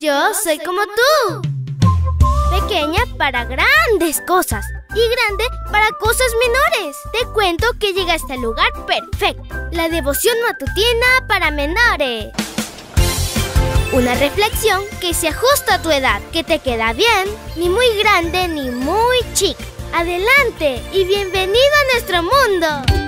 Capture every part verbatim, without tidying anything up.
Yo soy como tú. Pequeña para grandes cosas y grande para cosas menores. Te cuento que llegaste al lugar perfecto. La devoción matutina para menores. Una reflexión que se ajusta a tu edad, que te queda bien, ni muy grande ni muy chica. Adelante y bienvenido a nuestro mundo.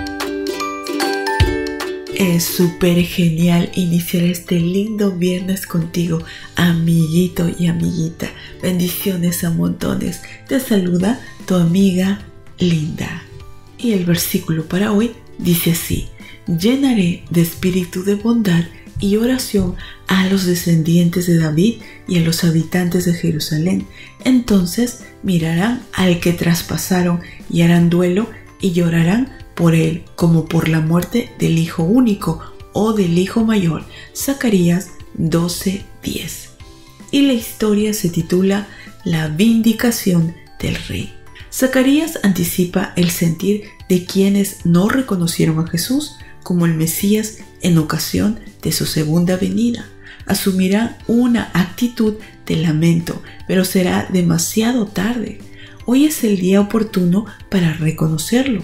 Es súper genial iniciar este lindo viernes contigo, amiguito y amiguita. Bendiciones a montones. Te saluda tu amiga Linda. Y el versículo para hoy dice así: llenaré de espíritu de bondad y oración a los descendientes de David y a los habitantes de Jerusalén. Entonces mirarán al que traspasaron y harán duelo y llorarán por él como por la muerte del hijo único o del hijo mayor. Zacarías doce diez. Y la historia se titula La vindicación del rey. Zacarías anticipa el sentir de quienes no reconocieron a Jesús como el Mesías en ocasión de su segunda venida. Asumirán una actitud de lamento, pero será demasiado tarde. Hoy es el día oportuno para reconocerlo.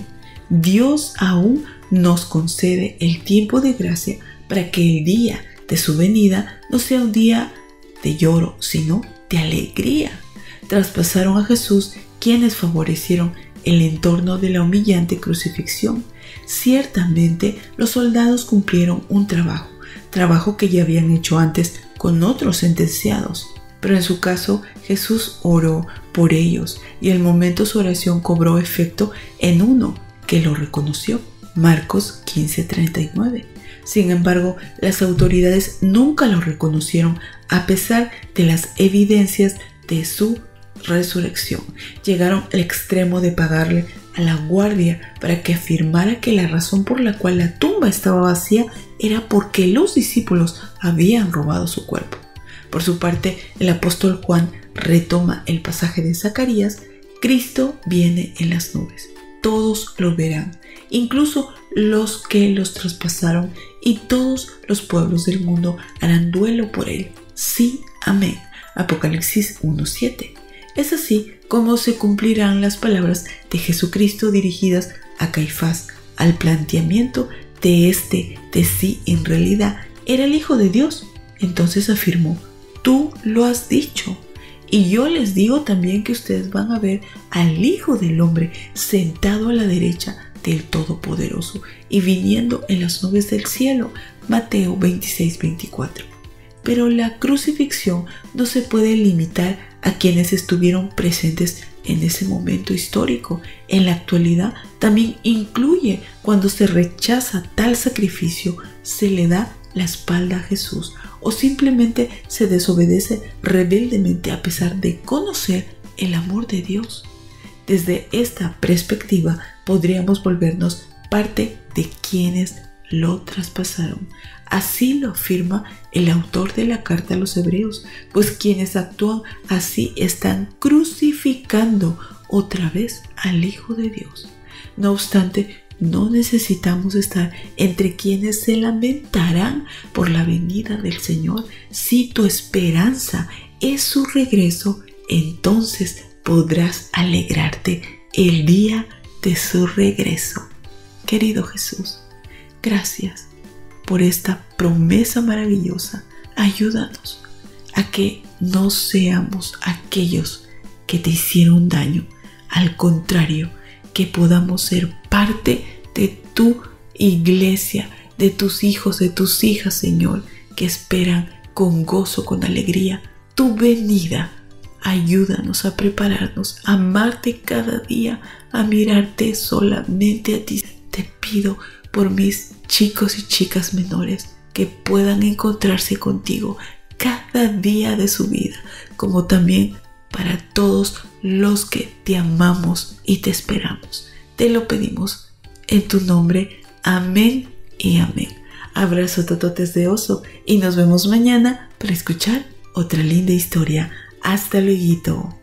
Dios aún nos concede el tiempo de gracia para que el día de su venida no sea un día de lloro, sino de alegría. Traspasaron a Jesús quienes favorecieron el entorno de la humillante crucifixión. Ciertamente los soldados cumplieron un trabajo, trabajo que ya habían hecho antes con otros sentenciados. Pero en su caso, Jesús oró por ellos y al momento su oración cobró efecto en uno que lo reconoció. Marcos quince treinta y nueve. Sin embargo, las autoridades nunca lo reconocieron a pesar de las evidencias de su resurrección. Llegaron al extremo de pagarle a la guardia para que afirmara que la razón por la cual la tumba estaba vacía era porque los discípulos habían robado su cuerpo. Por su parte, el apóstol Juan retoma el pasaje de Zacarías: Cristo viene en las nubes. Todos lo verán, incluso los que los traspasaron, y todos los pueblos del mundo harán duelo por él. Sí, amén. Apocalipsis uno siete. Es así como se cumplirán las palabras de Jesucristo dirigidas a Caifás al planteamiento de este de si en realidad era el Hijo de Dios. Entonces afirmó: tú lo has dicho. Y yo les digo también que ustedes van a ver al Hijo del Hombre sentado a la derecha del Todopoderoso y viniendo en las nubes del cielo. Mateo veintiséis veinticuatro. Pero la crucifixión no se puede limitar a quienes estuvieron presentes en ese momento histórico. En la actualidad también incluye cuando se rechaza tal sacrificio, se le da la espalda a Jesús o simplemente se desobedece rebeldemente a pesar de conocer el amor de Dios. Desde esta perspectiva podríamos volvernos parte de quienes lo traspasaron. Así lo afirma el autor de la carta a los Hebreos, pues quienes actúan así están crucificando otra vez al Hijo de Dios. No obstante, no necesitamos estar entre quienes se lamentarán por la venida del Señor. Si tu esperanza es su regreso, entonces podrás alegrarte el día de su regreso. Querido Jesús, gracias por esta promesa maravillosa. Ayúdanos a que no seamos aquellos que te hicieron daño. Al contrario, que podamos ser parte de tu iglesia, de tus hijos, de tus hijas, Señor, que esperan con gozo, con alegría tu venida. Ayúdanos a prepararnos, a amarte cada día, a mirarte solamente a ti. Te pido por mis chicos y chicas menores que puedan encontrarse contigo cada día de su vida, como también para todos los que te amamos y te esperamos. Te lo pedimos en tu nombre. Amén y amén. Abrazo tototes de oso y nos vemos mañana para escuchar otra linda historia. Hasta luego.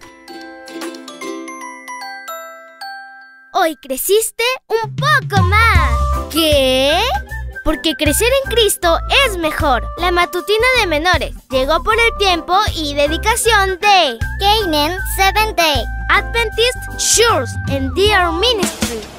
Hoy creciste un poco más. ¿Qué? porque crecer en Cristo es mejor. La matutina de menores llegó por el tiempo y dedicación de Canaan Seventh Day Adventist Church and Dear Ministry.